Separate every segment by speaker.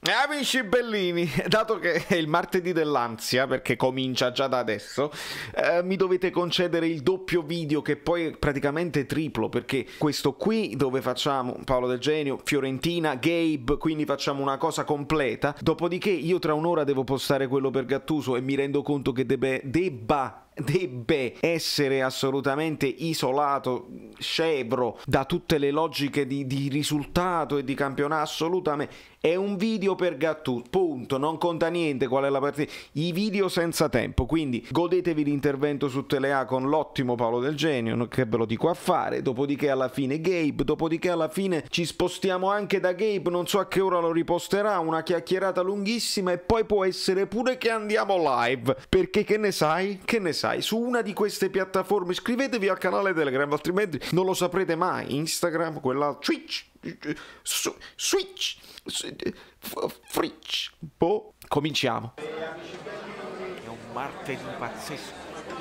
Speaker 1: Amici bellini, dato che è il martedì dell'ansia, perché comincia già da adesso, mi dovete concedere il doppio video, che poi è praticamente triplo, perché questo qui dove facciamo Paolo Del Genio, Fiorentina, Gabe, quindi facciamo una cosa completa. Dopodiché io tra un'ora devo postare quello per Gattuso e mi rendo conto che debba essere assolutamente isolato, scevro da tutte le logiche di risultato e di campionato. Assolutamente è un video per Gattuso, punto, non conta niente qual è la partita, i video senza tempo. Quindi godetevi l'intervento su Telea con l'ottimo Paolo Del Genio, che ve lo dico a fare, dopodiché alla fine Gabe, dopodiché alla fine ci spostiamo anche da Gabe, non so a che ora lo riposterà, una chiacchierata lunghissima, e poi può essere pure che andiamo live, perché che ne sai? Che ne sai? Su una di queste piattaforme iscrivetevi al canale Telegram, altrimenti non lo saprete mai. Instagram, quella Twitch, Switch, Fritch. Boh, cominciamo. È un martedì pazzesco.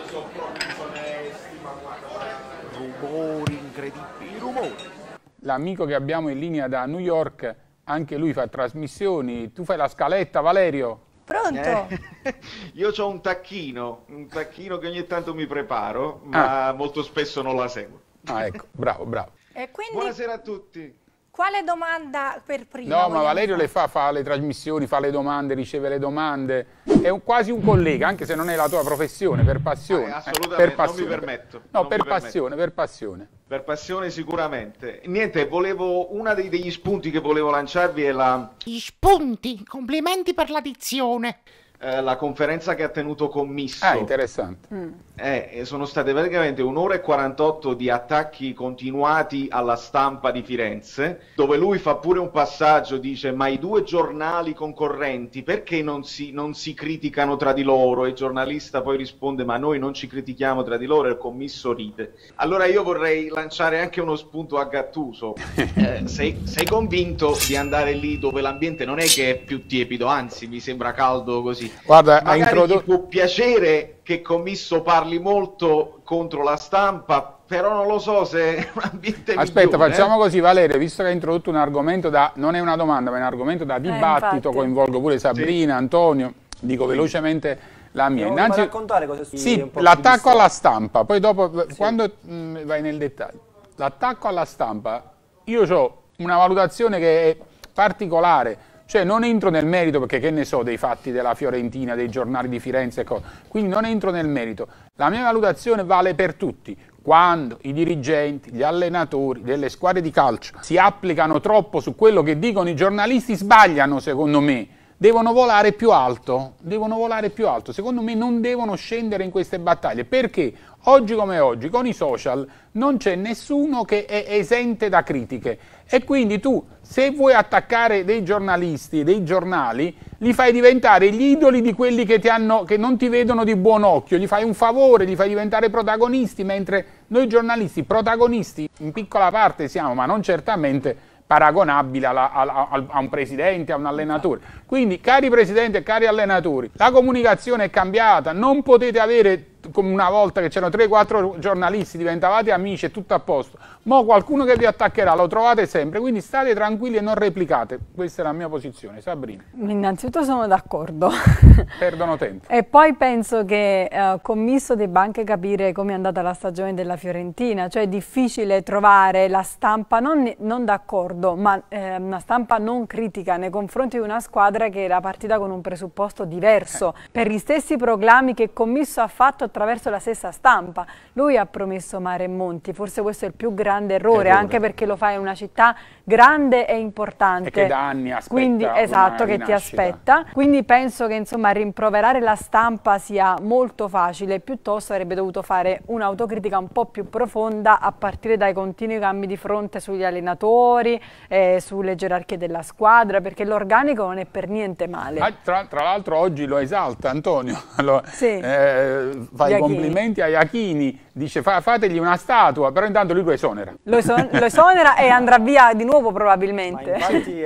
Speaker 1: Rumori incredibili, rumori.
Speaker 2: L'amico che abbiamo in linea da New York, anche lui fa trasmissioni. Tu fai la scaletta, Valerio?
Speaker 3: Pronto?
Speaker 1: Io ho un tacchino che ogni tanto mi preparo, ma molto spesso non la seguo.
Speaker 2: Ah, ecco, bravo, bravo.
Speaker 3: E quindi,
Speaker 1: buonasera a tutti.
Speaker 3: quale domanda per prima?
Speaker 2: No, ma Valerio le fa le trasmissioni, fa le domande, riceve le domande. È quasi un collega, anche se non è la tua professione, per passione.
Speaker 1: Assolutamente,
Speaker 2: per passione.
Speaker 1: non mi permetto.
Speaker 2: No,
Speaker 1: non
Speaker 2: per
Speaker 1: mi permetto.
Speaker 2: passione, per passione.
Speaker 1: Per passione sicuramente. Niente, uno degli spunti che volevo lanciarvi è
Speaker 4: Gli spunti, complimenti per la dizione.
Speaker 1: la conferenza che ha tenuto Commisso.
Speaker 2: Ah, interessante.
Speaker 1: Sono state praticamente 1 ora e 48 di attacchi continuati alla stampa di Firenze, dove lui fa pure un passaggio, dice: ma i due giornali concorrenti perché non si criticano tra di loro? E il giornalista poi risponde: ma noi non ci critichiamo tra di loro, e il Commisso ride. Allora io vorrei lanciare anche uno spunto a Gattuso. Sei convinto di andare lì dove l'ambiente non è che è più tiepido, anzi mi sembra caldo così?
Speaker 2: Guarda,
Speaker 1: Magari ti può piacere che Commisso parli molto contro la stampa, però non lo so se è un ambiente
Speaker 2: Aspetta,
Speaker 1: migliore,
Speaker 2: facciamo così, Valerio, visto che hai introdotto un argomento non è una domanda, ma è un argomento da dibattito,
Speaker 3: infatti.
Speaker 2: coinvolgo pure Sabrina, Antonio, dico velocemente la mia.
Speaker 5: Innanzitutto raccontare cosa
Speaker 2: sì, l'attacco alla stampa, poi dopo quando vai nel dettaglio. L'attacco alla stampa, io ho una valutazione che è particolare. Cioè non entro nel merito, perché che ne so dei fatti della Fiorentina, dei giornali di Firenze e cose. Quindi non entro nel merito. La mia valutazione vale per tutti. Quando i dirigenti, gli allenatori delle squadre di calcio si applicano troppo su quello che dicono i giornalisti, sbagliano, secondo me. Devono volare più alto. Devono volare più alto. Secondo me non devono scendere in queste battaglie. Perché oggi come oggi, con i social, non c'è nessuno che è esente da critiche. E quindi tu, se vuoi attaccare dei giornalisti e dei giornali, li fai diventare gli idoli di quelli che non ti vedono di buon occhio, gli fai un favore, li fai diventare protagonisti, mentre noi giornalisti protagonisti in piccola parte siamo, ma non certamente paragonabile a un presidente, a un allenatore. Quindi, cari presidenti e cari allenatori, la comunicazione è cambiata, non potete avere, come una volta che c'erano 3-4 giornalisti, diventavate amici e tutto a posto. Mo' qualcuno che vi attaccherà lo trovate sempre, quindi state tranquilli e non replicate. Questa è la mia posizione. Sabrina.
Speaker 6: Innanzitutto sono d'accordo.
Speaker 2: Perdono tempo.
Speaker 6: E poi penso che Commisso debba anche capire come è andata la stagione della Fiorentina, cioè è difficile trovare la stampa non d'accordo, ma una stampa non critica nei confronti di una squadra che era partita con un presupposto diverso, per gli stessi proclami che Commisso ha fatto attraverso la stessa stampa. Lui ha promesso mare e monti, forse questo è il più grande errore, anche perché lo fa in una città grande e importante.
Speaker 2: E che da anni aspetta.
Speaker 6: Quindi, esatto, che ti aspetta. Quindi penso che insomma rimproverare la stampa sia molto facile, piuttosto avrebbe dovuto fare un'autocritica un po' più profonda a partire dai continui cambi di fronte sugli allenatori, sulle gerarchie della squadra, perché l'organico non è per niente male.
Speaker 2: Tra l'altro oggi lo esalta Antonio,
Speaker 6: sì.
Speaker 2: Fa i complimenti a Iachini, dice fategli una statua, però intanto lui lo esonera.
Speaker 6: Lo esonera e andrà via di nuovo probabilmente.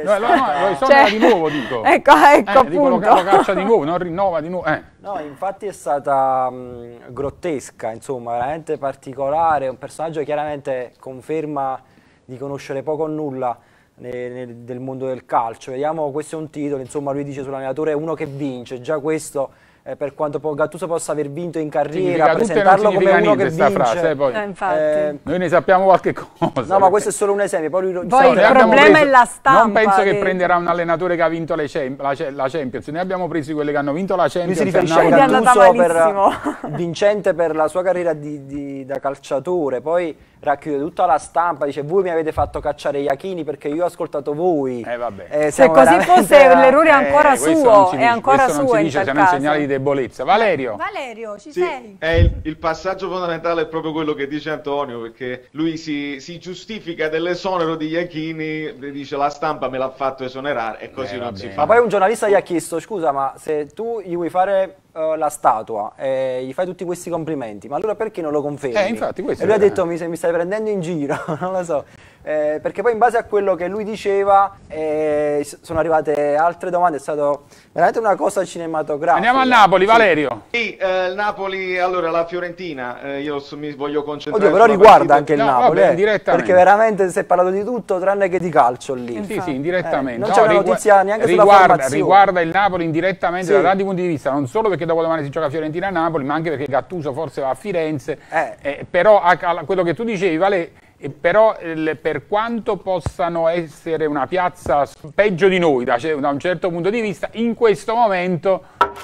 Speaker 2: Lo esonera di nuovo, dico.
Speaker 6: Ecco
Speaker 2: dico, lo caccia di nuovo, non rinnova di nuovo.
Speaker 5: No, infatti è stata grottesca, insomma, veramente particolare, un personaggio che chiaramente conferma di conoscere poco o nulla del mondo del calcio. Vediamo, questo è un titolo, insomma lui dice sull'allenatore è uno che vince, già questo per quanto Gattuso possa aver vinto in carriera, presentarlo come uno che vince.
Speaker 2: Frase, poi.
Speaker 6: Infatti.
Speaker 2: Noi ne sappiamo qualche cosa.
Speaker 5: No, ma questo è solo un esempio. Poi
Speaker 6: il problema è la stampa.
Speaker 2: Non penso che prenderà un allenatore che ha vinto la Champions. Noi abbiamo preso quelli che hanno vinto la Champions.
Speaker 5: Lui si riferisce a Gattuso vincente per la sua carriera da calciatore. Poi racchiude tutta la stampa, dice voi mi avete fatto cacciare Iachini perché io ho ascoltato voi.
Speaker 6: Se così fosse l'errore è ancora suo, è ancora suo in tal
Speaker 2: caso. Segnali di debolezza. Valerio,
Speaker 3: ci sei?
Speaker 1: Il passaggio fondamentale è proprio quello che dice Antonio, perché lui si giustifica dell'esonero di Iachini, dice la stampa me l'ha fatto esonerare e così non si fa.
Speaker 5: Ma poi un giornalista gli ha chiesto scusa, ma se tu gli vuoi fare la statua e gli fai tutti questi complimenti, ma allora perché non lo confermi?
Speaker 2: Infatti,
Speaker 5: e lui ha detto mi stai prendendo in giro, non lo so. Perché poi in base a quello che lui diceva sono arrivate altre domande, è stato veramente una cosa cinematografica.
Speaker 2: Andiamo a Napoli, Valerio.
Speaker 1: Sì, il Napoli, allora la Fiorentina, io mi voglio concentrare.
Speaker 5: Oddio, però riguarda anche il Napoli,
Speaker 2: vabbè,
Speaker 5: perché veramente si è parlato di tutto tranne che di calcio lì.
Speaker 2: Sì, indirettamente.
Speaker 5: Non c'è una notizia neanche sulla formazione.
Speaker 2: Riguarda il Napoli indirettamente da tanti punti di vista, non solo perché dopodomani si gioca Fiorentina a Napoli, ma anche perché Gattuso forse va a Firenze. Però quello che tu dicevi, Vale. Però per quanto possano essere una piazza peggio di noi da un certo punto di vista, in questo momento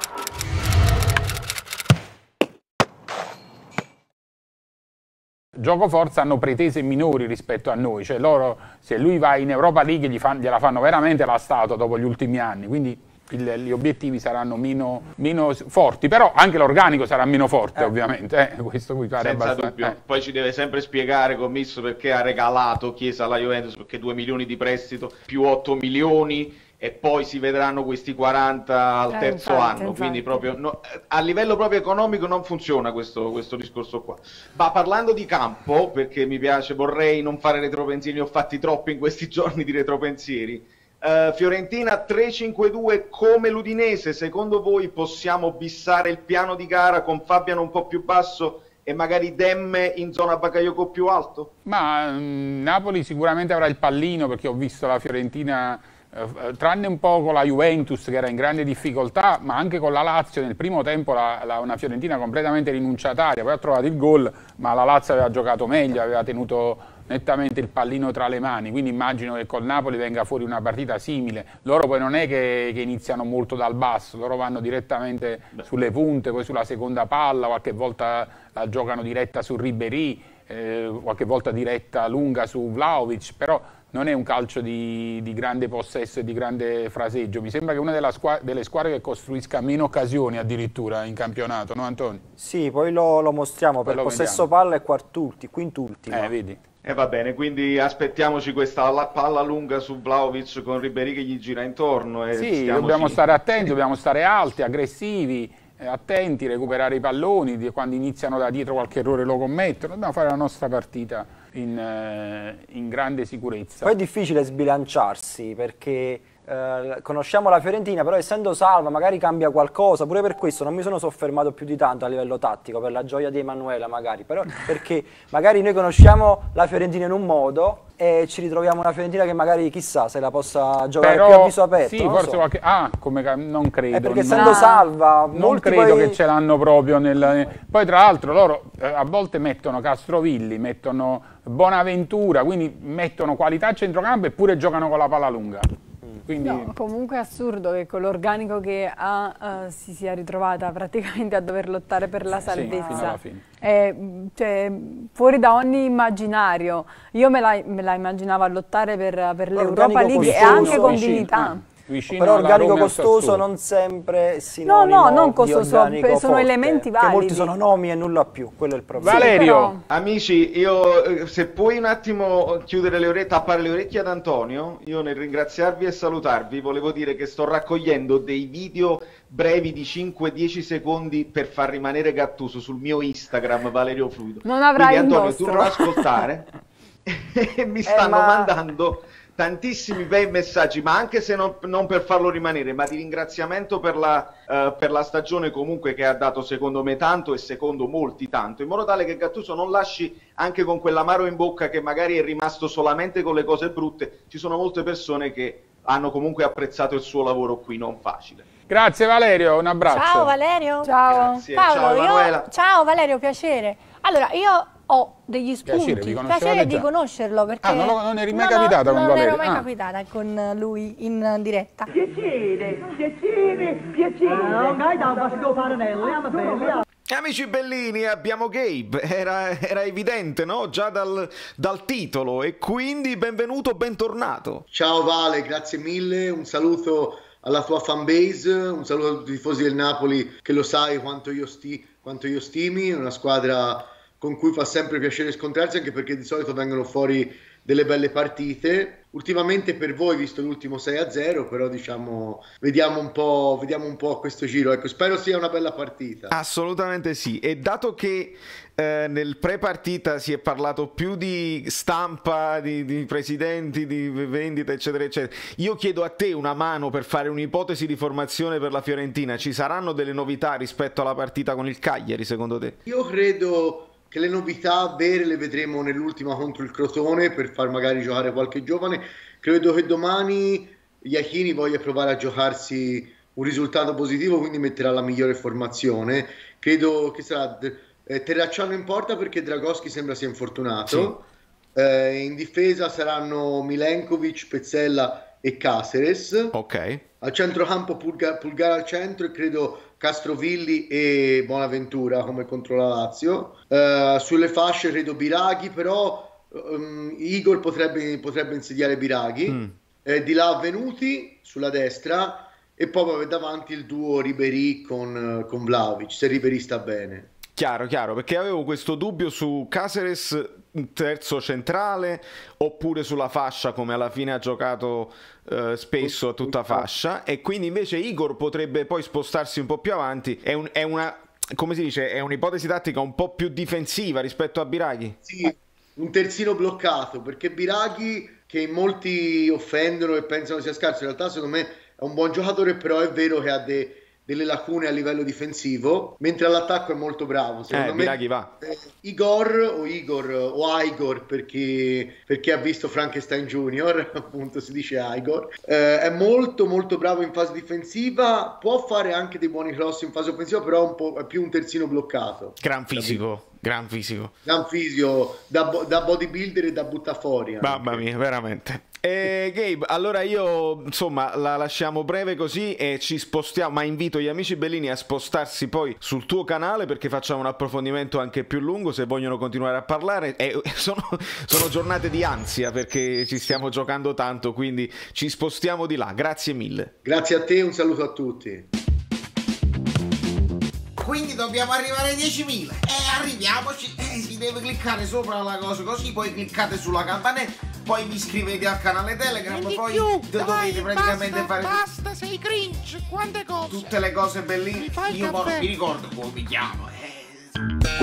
Speaker 2: gioco forza hanno pretese minori rispetto a noi, cioè loro se lui va in Europa League gliela fanno veramente la statua dopo gli ultimi anni, quindi gli obiettivi saranno meno forti, però anche l'organico sarà meno forte ovviamente, questo qui pare
Speaker 1: senza
Speaker 2: abbastanza.
Speaker 1: Dubbio. Poi ci deve sempre spiegare Commisso perché ha regalato Chiesa alla Juventus, perché 2 milioni di prestito più 8 milioni e poi si vedranno questi 40 al terzo anno, quindi proprio a livello proprio economico non funziona questo discorso qua. Ma parlando di campo, perché mi piace, vorrei non fare retropensieri, ne ho fatti troppi in questi giorni di retropensieri. Fiorentina 3-5-2 come l'Udinese, secondo voi possiamo bissare il piano di gara con Fabiano un po' più basso e magari Demme in zona Bakayoko più alto?
Speaker 2: Ma Napoli sicuramente avrà il pallino, perché ho visto la Fiorentina, tranne un po' con la Juventus che era in grande difficoltà, ma anche con la Lazio nel primo tempo una Fiorentina completamente rinunciataria, poi ha trovato il gol, ma la Lazio aveva giocato meglio, aveva tenuto nettamente il pallino tra le mani, quindi immagino che col Napoli venga fuori una partita simile. Loro poi non è che iniziano molto dal basso, loro vanno direttamente sulle punte, poi sulla seconda palla, qualche volta la giocano diretta su Ribéry, qualche volta diretta lunga su Vlahovic, però non è un calcio di grande possesso e di grande fraseggio. Mi sembra che una delle squadre che costruisca meno occasioni addirittura in campionato, no Antonio?
Speaker 5: Sì, poi lo mostriamo, per possesso palla è quintultimo.
Speaker 2: Vedi?
Speaker 1: Va bene, quindi aspettiamoci questa palla lunga su Vlahovic con Ribéry che gli gira intorno.
Speaker 2: Sì, dobbiamo stare attenti, dobbiamo stare alti, aggressivi, attenti, recuperare i palloni, quando iniziano da dietro qualche errore lo commettono, dobbiamo fare la nostra partita in grande sicurezza.
Speaker 5: Poi è difficile sbilanciarsi perché conosciamo la Fiorentina, però essendo salva magari cambia qualcosa, pure per questo non mi sono soffermato più di tanto a livello tattico, per la gioia di Emanuela magari, però perché magari noi conosciamo la Fiorentina in un modo e ci ritroviamo una Fiorentina che magari chissà se la possa giocare più a viso aperto.
Speaker 2: Sì, forse qualche... non credo.
Speaker 5: Perché essendo salva,
Speaker 2: non credo che ce l'hanno proprio Poi tra l'altro loro a volte mettono Castrovilli, mettono Bonaventura, quindi mettono qualità a centrocampo eppure giocano con la palla lunga. Quindi...
Speaker 6: No, comunque è assurdo che con l'organico che ha si sia ritrovata praticamente a dover lottare per la salvezza.
Speaker 2: Fino alla fine.
Speaker 6: Cioè, fuori da ogni immaginario. Io me la immaginavo a lottare per l'Europa League e anche con dignità.
Speaker 5: Però organico costoso non sempre sinonimo
Speaker 6: non costoso, sono elementi validi.
Speaker 5: Che molti sono nomi e nulla più, quello è il problema.
Speaker 2: Valerio!
Speaker 1: Sì, amici, io se puoi un attimo chiudere le orecchie, tappare le orecchie ad Antonio, io nel ringraziarvi e salutarvi volevo dire che sto raccogliendo dei video brevi di 5-10 secondi per far rimanere Gattuso sul mio Instagram Valerio Fluido.
Speaker 6: Non avrai
Speaker 1: quindi,
Speaker 6: il
Speaker 1: Antonio,
Speaker 6: nostro.
Speaker 1: tu non ascoltare e mi stanno mandando tantissimi bei messaggi, ma anche se non per farlo rimanere, ma di ringraziamento per la stagione comunque che ha dato secondo me tanto e secondo molti tanto, in modo tale che Gattuso non lasci anche con quell'amaro in bocca che magari è rimasto solamente con le cose brutte. Ci sono molte persone che hanno comunque apprezzato il suo lavoro qui, non facile.
Speaker 2: Grazie Valerio, un abbraccio.
Speaker 3: Ciao Valerio.
Speaker 6: Ciao.
Speaker 1: Grazie.
Speaker 3: Paolo,
Speaker 1: Ciao Emanuela.
Speaker 3: ciao Valerio, piacere. Allora, io ho degli spunti,
Speaker 2: Piacere, vi
Speaker 3: piacere
Speaker 2: conoscevate
Speaker 3: di
Speaker 2: già?
Speaker 3: conoscerlo perché
Speaker 2: non eri mai capitata con
Speaker 3: non
Speaker 2: Valerio?
Speaker 3: ero mai
Speaker 2: Ah.
Speaker 3: capitata con lui in diretta.
Speaker 7: Piacere. Non hai da Vasco Paranelli,
Speaker 1: Amici bellini, abbiamo Gabe, era evidente, no? Già dal titolo, e quindi benvenuto, bentornato.
Speaker 8: Ciao Vale, grazie mille, un saluto alla tua fanbase, un saluto a tutti i tifosi del Napoli che lo sai quanto io stimi, è una squadra con cui fa sempre piacere scontrarsi, anche perché di solito vengono fuori delle belle partite. Ultimamente per voi, visto l'ultimo 6-0, però diciamo vediamo un po' questo giro, ecco, spero sia una bella partita.
Speaker 1: Assolutamente sì, e dato che nel pre-partita si è parlato più di stampa, di presidenti, di vendita, eccetera eccetera, io chiedo a te una mano per fare un'ipotesi di formazione per la Fiorentina. Ci saranno delle novità rispetto alla partita con il Cagliari, secondo te?
Speaker 8: Io credo che le novità vere le vedremo nell'ultima contro il Crotone, per far magari giocare qualche giovane. Credo che domani Iachini voglia provare a giocarsi un risultato positivo, quindi metterà la migliore formazione. Credo che sarà Terracciano in porta, perché Dragoschi sembra sia infortunato. Sì. In difesa saranno Milenkovic, Pezzella e Caceres.
Speaker 1: Ok.
Speaker 8: Al centrocampo Pulgar al centro, e credo Castrovilli e Bonaventura come contro la Lazio. Sulle fasce credo Biraghi, però Igor potrebbe insediare Biraghi. Di là Venuti sulla destra, e poi davanti il duo Ribéry con Vlahovic, se Ribéry sta bene.
Speaker 1: Chiaro, perché avevo questo dubbio su Caceres terzo centrale oppure sulla fascia, come alla fine ha giocato spesso a tutta fascia, e quindi invece Igor potrebbe poi spostarsi un po' più avanti. È una, come si dice, è un'ipotesi tattica un po' più difensiva rispetto a Biraghi?
Speaker 8: Sì, un terzino bloccato, perché Biraghi, che molti offendono e pensano sia scarso, in realtà secondo me è un buon giocatore, però è vero che ha delle lacune a livello difensivo, mentre all'attacco è molto bravo. Secondo me
Speaker 1: Biraghi va.
Speaker 8: Igor, perché ha visto Frankenstein Junior, appunto si dice Igor, è molto molto bravo in fase difensiva, può fare anche dei buoni cross in fase offensiva, però è più un terzino bloccato.
Speaker 1: Gran fisico.
Speaker 8: Gran fisio, da bodybuilder e da buttafuori.
Speaker 1: Mamma mia, veramente. Gabe, allora io insomma la lasciamo breve così e ci spostiamo, ma invito gli amici bellini a spostarsi poi sul tuo canale, perché facciamo un approfondimento anche più lungo se vogliono continuare a parlare. Sono giornate di ansia, perché ci stiamo giocando tanto, quindi ci spostiamo di là. Grazie mille.
Speaker 8: Grazie a te, un saluto a tutti.
Speaker 4: Quindi dobbiamo arrivare ai 10.000 e arriviamoci. Si deve cliccare sopra la cosa così, poi cliccate sulla campanella, poi vi iscrivete al canale Telegram, poi dovete praticamente fare
Speaker 9: basta, sei cringe, quante cose,
Speaker 4: tutte le cose bellissime. Io mi ricordo come mi chiamo.